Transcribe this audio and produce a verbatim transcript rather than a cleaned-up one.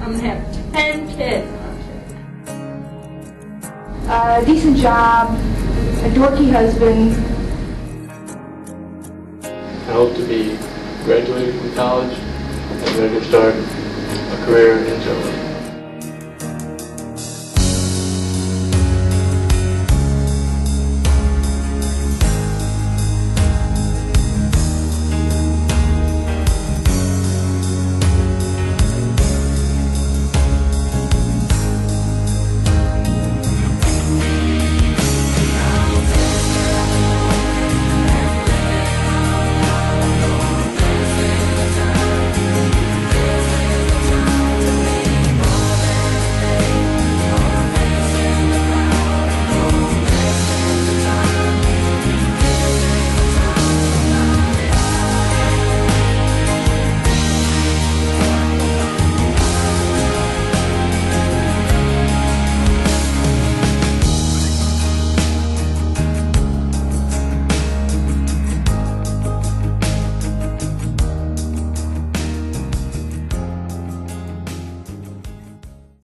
I'm gonna have ten kids. A decent job, a dorky husband. I hope to be graduating from college and ready to start a career in journalism.